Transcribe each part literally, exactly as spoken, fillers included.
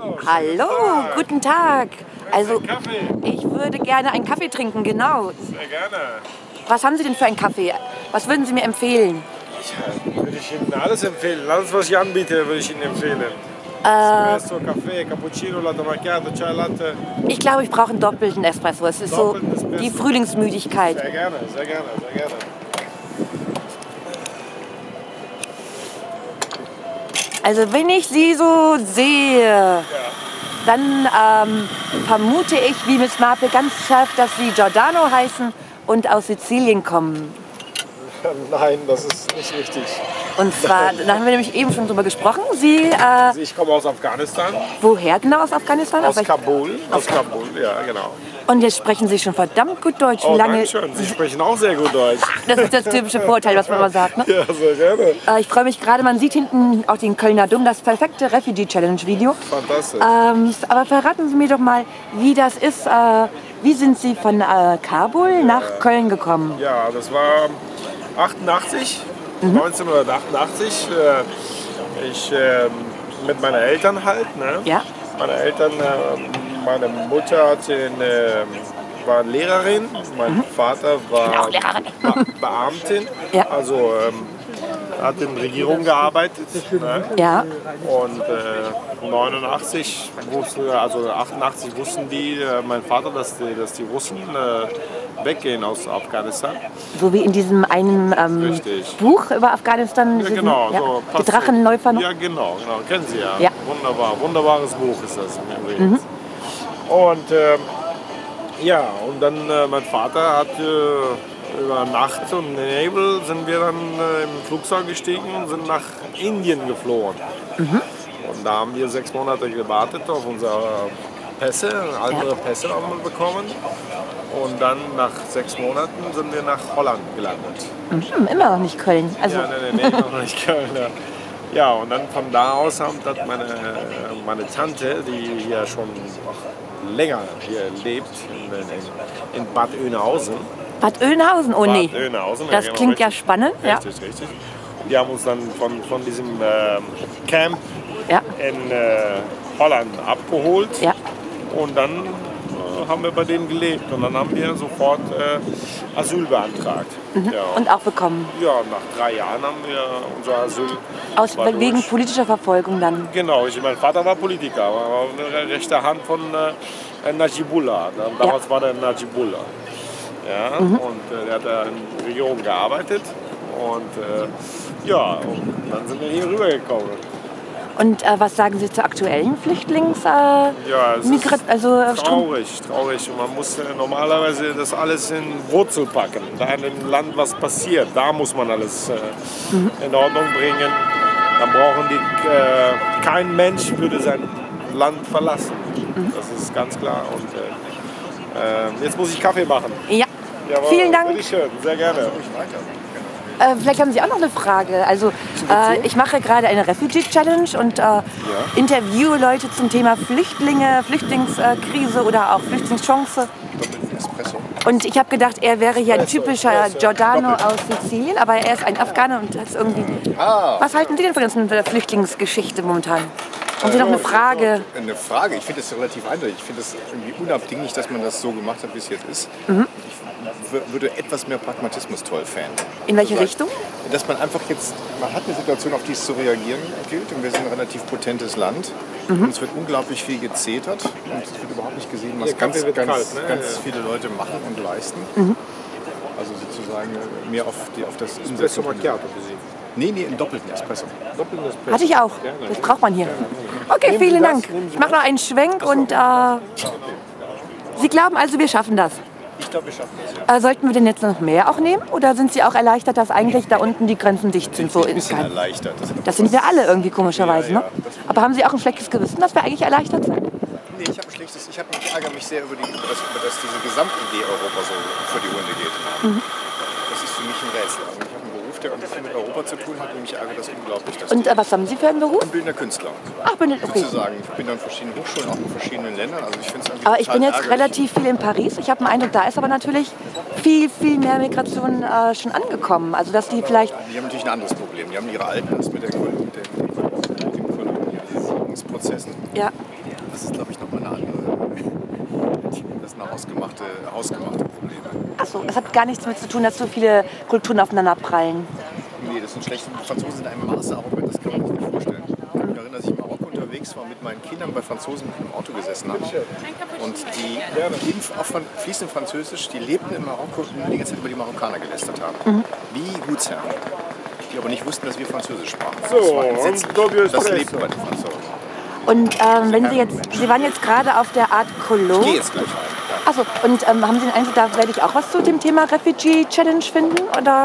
Hallo, guten Tag. Also, Kaffee. ich würde gerne einen Kaffee trinken, genau. Sehr gerne. Was haben Sie denn für einen Kaffee? Was würden Sie mir empfehlen? Ja, würde ich Ihnen alles empfehlen. Alles, was ich anbiete, würde ich Ihnen empfehlen. Espresso, Kaffee, Cappuccino, Latte Macchiato, Chai Latte. Ich glaube, ich brauche einen doppelten Espresso. Es ist so Doppelten Espresso. die Frühlingsmüdigkeit. Sehr gerne, sehr gerne, sehr gerne. Also, wenn ich Sie so sehe, Ja. dann ähm, vermute ich, wie Miss Marple, ganz scharf, dass Sie Giordano heißen und aus Sizilien kommen. Nein, das ist nicht richtig. Und zwar, da haben wir nämlich eben schon drüber gesprochen. Sie, äh, Also ich komme aus Afghanistan, woher genau aus Afghanistan? aus Aber ich- Kabul. Aus Kabul, ja, genau. Und jetzt sprechen Sie schon verdammt gut Deutsch. Wie Oh, lange? danke schön. Sie sprechen auch sehr gut Deutsch. Das ist das typische Vorteil, was man immer sagt. Ne? Ja, sehr gerne. Äh, ich freue mich gerade, man sieht hinten auch den Kölner Dom, das perfekte Refugee Challenge Video. Fantastisch. Ähm, aber verraten Sie mir doch mal, wie das ist. Äh, wie sind Sie von äh, Kabul nach Köln gekommen? Ja, das war achtundachtzig, neunzehnhundertachtundachtzig. Äh, ich äh, mit meinen Eltern halt. Ne? Ja. Meine Eltern, äh, meine Mutter hatte eine, war Lehrerin, mein Vater war auch Lehrerin. Be Beamtin, Ja. also ähm, hat in der Regierung gearbeitet. Ne? Ja. Und äh, neunundachtzig, wussten, also achtundachtzig wussten die, äh, mein Vater, dass die, dass die Russen äh, weggehen aus Afghanistan. So wie in diesem einen ähm, Richtig. Buch über Afghanistan. Ja, diesen- genau. ja, So, die passt so. Drachenläufer noch. Ja, genau, genau. Kennen Sie ja. Ja. Wunderbar. Wunderbares Buch ist das übrigens. Und ähm, ja, und dann äh, mein Vater hat äh, über Nacht und Nebel sind wir dann äh, im Flugzeug gestiegen und sind nach Indien geflohen. Und da haben wir sechs Monate gewartet auf unsere Pässe, andere Pässe haben wir bekommen. Und dann nach sechs Monaten sind wir nach Holland gelandet. Mhm, immer noch nicht Köln. Also, Ja, nee, nee, nee, noch nicht Köln. Ja. Ja, und dann von da aus hat meine, meine Tante, die hier schon länger hier lebt, in, in Bad Oeynhausen. Bad Oeynhausen, oh nee. Bad Oeynhausen, Das genau, klingt ja richtig. spannend. Ja. Richtig, richtig. Die haben uns dann von, von diesem ähm, Camp Ja. in äh, Holland abgeholt. Ja. Und dann äh, haben wir bei denen gelebt. Und dann haben wir sofort äh, Asyl beantragt. Ja. Und auch bekommen. Ja, nach drei Jahren haben wir unser Asyl. Aus, war wegen durch. politischer Verfolgung dann. Genau, ich, mein Vater war Politiker, war eine rechte Hand von äh, Najibullah. Damals Ja. war der Najibullah. Ja, und äh, der hat da in der Regierung gearbeitet. Und äh, ja, und dann sind wir hier rübergekommen. Und äh, was sagen Sie zur aktuellen Flüchtlings... Äh, Ja, es Migra ist also, äh, Strom traurig, traurig. Und man muss äh, normalerweise das alles in Wurzel packen. Da in dem Land was passiert, da muss man alles äh, in Ordnung bringen. Dann brauchen die, äh, kein Mensch würde sein Land verlassen. Das ist ganz klar. Und äh, äh, jetzt muss ich Kaffee machen. Ja. Jawohl, Vielen Dank. bitteschön, sehr gerne. Äh, vielleicht haben Sie auch noch eine Frage. Also äh, ich mache gerade eine Refugee Challenge und äh, interviewe Leute zum Thema Flüchtlinge, Flüchtlingskrise oder auch Flüchtlingschance. Espresso. Und ich habe gedacht, er wäre hier ein Espresso, typischer Espresso, Giordano doppelt. aus Sizilien, aber er ist ein Afghaner und hat irgendwie. Ah, Was halten Sie denn von der ganzen Flüchtlingsgeschichte momentan? Haben Sie noch eine Frage? eine Frage. Ich finde das relativ eindeutig. Ich finde es irgendwie unabdinglich, dass man das so gemacht hat, wie es jetzt ist. Ich w- würde etwas mehr Pragmatismus toll fänden. In welche Also, Richtung? Dass man einfach jetzt, man hat eine Situation, auf die es zu reagieren gilt. Und wir sind ein relativ potentes Land. Und es wird unglaublich viel gezetert. Und es wird überhaupt nicht gesehen, was Der Kaffee ganz, wird ganz, kalt, ne? ganz Ja. viele Leute machen und leisten. Also sozusagen mehr auf, die, auf das Espresso Umsetzen. Macchiato für Sie. Nee, nee, einen doppelten Espresso. Doppelten Espresso. Hatte ich auch. Das braucht man hier. Okay, Nehmen Sie vielen das, Dank. nehmen Sie Ich mache noch einen Schwenk und äh, Sie glauben also, wir schaffen das. Ich glaube, wir schaffen das, ja. Äh, sollten wir denn jetzt noch mehr auch nehmen? Oder sind Sie auch erleichtert, dass eigentlich da unten die Grenzen dicht sind? So Ein bisschen insgeheim? erleichtert. Das sind wir alle irgendwie komischerweise, Ja, ne? ja, das- Aber haben Sie auch ein schlechtes Gewissen, dass wir eigentlich erleichtert sind? Nee, ich habe ein schlechtes, ich, hab, ich ärgere mich sehr über, die, über, das, über das diese Gesamtidee Europa so vor die Hunde geht. Das ist für mich ein Rätsel. Also ich habe einen Beruf, der irgendwie viel mit Europa zu tun hat und mich ärgert das unglaublich. Dass Und die, äh, was haben Sie für einen Beruf? ich bin bildender Künstler. Ach, bin ich, okay. Sozusagen. Ich bin an verschiedenen Hochschulen, auch in verschiedenen Ländern. Also ich finde es irgendwie Aber ich total bin jetzt ärgerlich. relativ viel in Paris. Ich habe den Eindruck, da ist aber natürlich viel, viel mehr Migration äh, schon angekommen. Also dass die vielleicht... Die haben natürlich ein anderes Problem. Die haben ihre Alten, das mit, der, Kol- mit den, den Kolonialisierungsprozessen. Ja. das ist, glaube ich, nochmal eine andere. Das sind hausgemachte, hausgemachte Probleme. Achso, das hat gar nichts damit zu tun, dass so viele Kulturen aufeinander prallen. Nee, das sind schlechte Franzosen in einem Maße arrogant, das kann man sich nicht vorstellen. Ich erinnere, dass ich in Marokko unterwegs war, mit meinen Kindern bei Franzosen im Auto gesessen habe. Und die in, auf fließend Französisch, die lebten in Marokko und die ganze Zeit über die Marokkaner gelästert haben. Mhm. Wie Gutsherren. Die aber nicht wussten, dass wir Französisch sprachen. So, das war entsetzlich. und das lebten bei den Franzosen. Und ähm, wenn Sie jetzt, Sie waren jetzt gerade auf der Art Cologne. Ich gehe jetzt gleich rein. Achso, und ähm, haben Sie den Eindruck, da werde ich auch was zu dem Thema Refugee Challenge finden? Oder?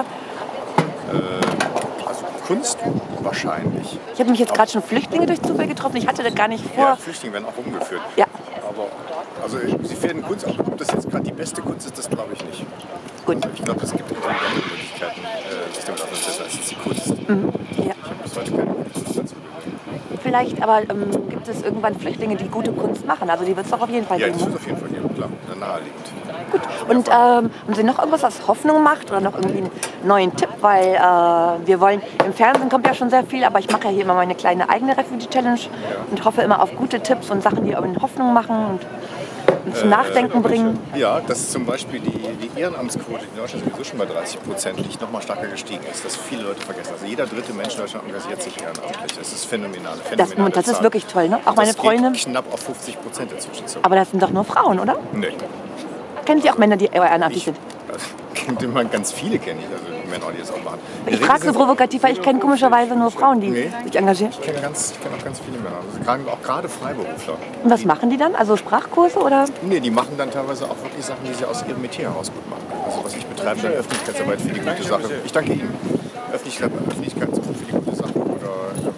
Äh, also Kunst wahrscheinlich. Ich habe mich jetzt gerade schon Flüchtlinge durch Zufall getroffen. Ich hatte das gar nicht vor. Ja, Flüchtlinge werden auch umgeführt. Ja. Aber also sie finden Kunst, ob das jetzt gerade die beste Kunst ist, das glaube ich nicht. Gut. Also ich glaube, es gibt intelligente Möglichkeiten, äh, sich damit auseinanderzusetzen, als ist die Kunst. Mhm. Ja. Ich habe bis heute keine Kunst dazu gesehen. Vielleicht, aber ähm, gibt es irgendwann Flüchtlinge, die gute Kunst machen? Also die wird es doch auf jeden Fall Ja, geben. das Ne? wird auf jeden Fall geben, klar. Naheliegend. Gut. Und ähm, haben Sie noch irgendwas, was Hoffnung macht oder noch irgendwie einen neuen Tipp? Weil äh, wir wollen, im Fernsehen kommt ja schon sehr viel, aber ich mache ja hier immer meine kleine eigene Refugee Challenge ja. und hoffe immer auf gute Tipps und Sachen, die einen Hoffnung machen und, und zum äh, Nachdenken bringen. Ja, dass zum Beispiel die, die Ehrenamtsquote, die in Deutschland sowieso schon bei dreißig Prozent liegt, noch mal stärker gestiegen ist. Das viele Leute vergessen. Also jeder dritte Mensch in Deutschland engagiert sich ehrenamtlich. Das ist phänomenal. Das, das ist wirklich toll, ne? Auch meine Freundin. Knapp auf fünfzig Prozent inzwischen zu. Aber das sind doch nur Frauen, oder? Nee. Kennen Sie auch Männer, die ehrenamtlich sind? Kennt man ganz viele, kenne ich, also die Männer, die das auch machen. Ich frage so provokativ, weil ich kenne komischerweise nur Frauen, die nee, sich engagieren. Ich kenne ganz, ich kenn auch ganz viele Männer, also auch gerade Freiberufler. Und was machen die dann? Also Sprachkurse oder? Nee, die machen dann teilweise auch wirklich Sachen, die sie aus ihrem Metier heraus gut machen. Also was ich betreibe, dann Öffentlichkeitsarbeit für die gute Sache. Ich danke Ihnen. Öffentlichkeit, Öffentlichkeitsarbeit für die gute Sache. Oder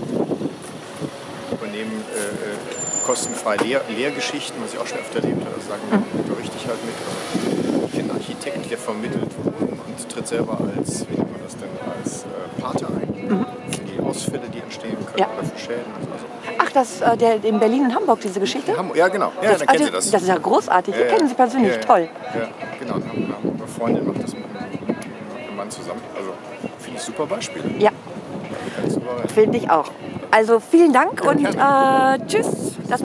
äh, übernehmen äh, kostenfrei Lehr Lehrgeschichten, was ich auch schon öfter erlebt habe. Also sagen, mhm. berichte ich halt mit. Ich kenne einen Architekt, der vermittelt und tritt selber als, wie nennt man das denn, als äh, Pate ein. Mhm. Für die Ausfälle, die entstehen können ja. oder für Schäden. Also. Ach, das äh, der in Berlin und Hamburg, diese Geschichte? Hamburg, ja, genau. Ja, das, dann kennen also, Sie das. Das ist ja großartig. Ja, Wir kennen Sie persönlich. Ja, ja. Toll. Ja, genau. Eine Freundin macht das mit einem Mann zusammen. Also finde ich super Beispiele. Ja. Finde ich auch. Also vielen Dank ja, und äh, tschüss. Das